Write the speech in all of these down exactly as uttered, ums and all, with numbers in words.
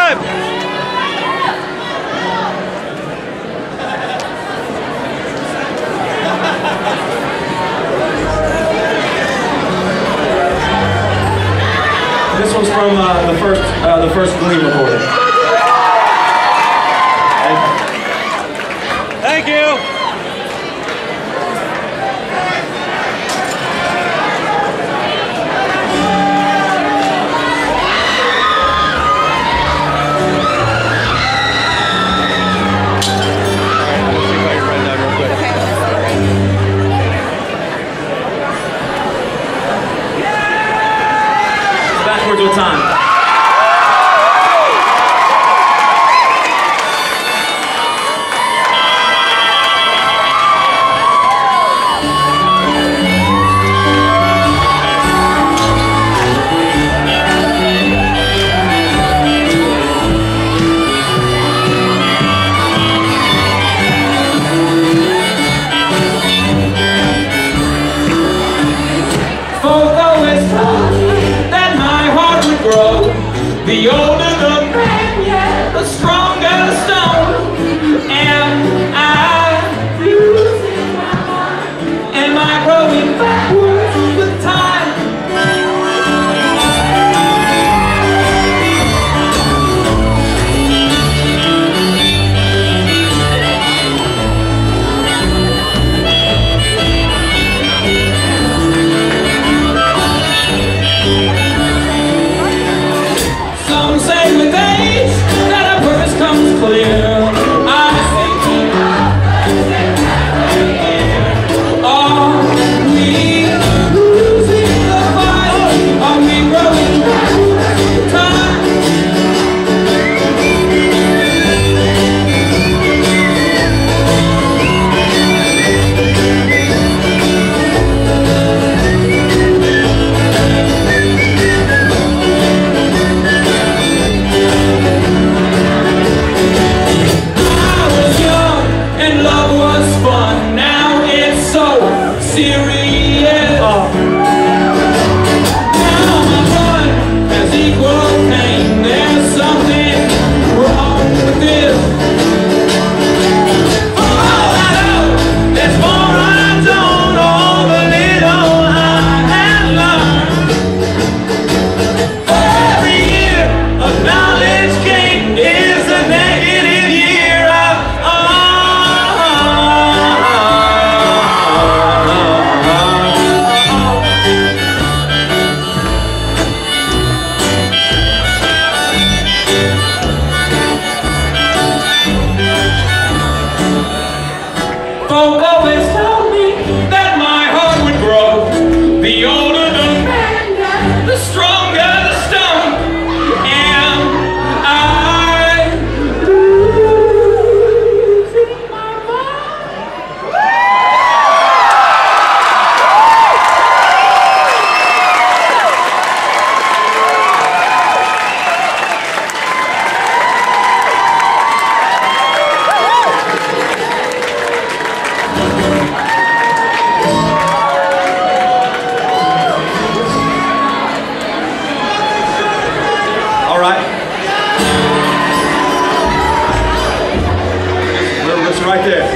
time! This one's from uh, the first uh, the first Glee recording. Thank you! Backwards with time. The older the man, yeah, the stronger the stone. Am I losing my mind? Am I growing backwards with time? Some say with age that a purpose comes clear. I think are we losing the fight? Are we growing backwards with time? Serious. Oh. Now my blood has equal pain. There's something wrong with this. For all I know, there's more I don't know. All the little I have learned. For every year of knowledge gained is a negative year of Folk always told me that my heart would grow. The older the man, the stronger the stone. Am I losing my All right. Listen right there.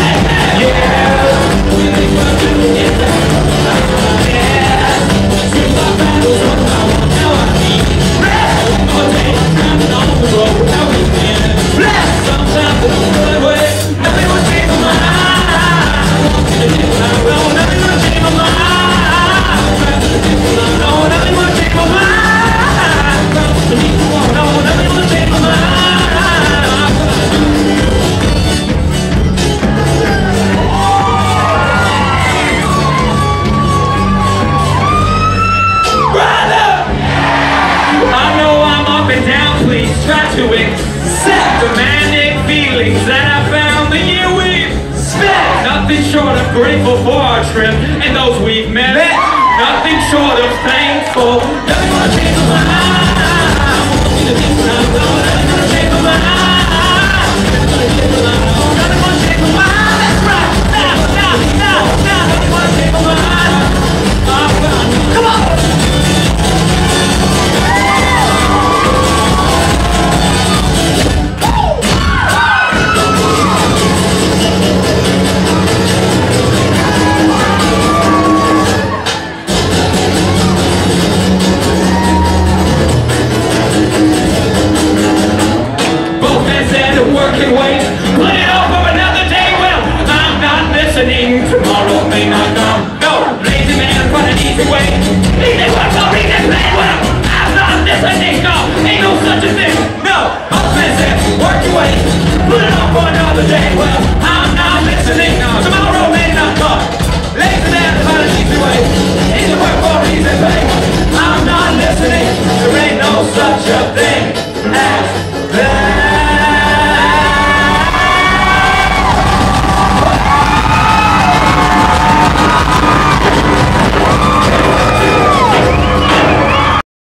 Yeah. Nothing short of grateful for our trip and those we've met. Nothing short of thankful. Nothing gonna change my mind. Nothing gonna change my mind. Nothing gonna change my mind. That's right. Now, now, now, now. Nothing gonna change my mind. Come on. Tomorrow may not come. No, lazy man run an easy way. Easy work, so he gets paid well. I'm not listening, no, ain't no such a thing. No, I'm busy, work your way. Put it off for another day. Well,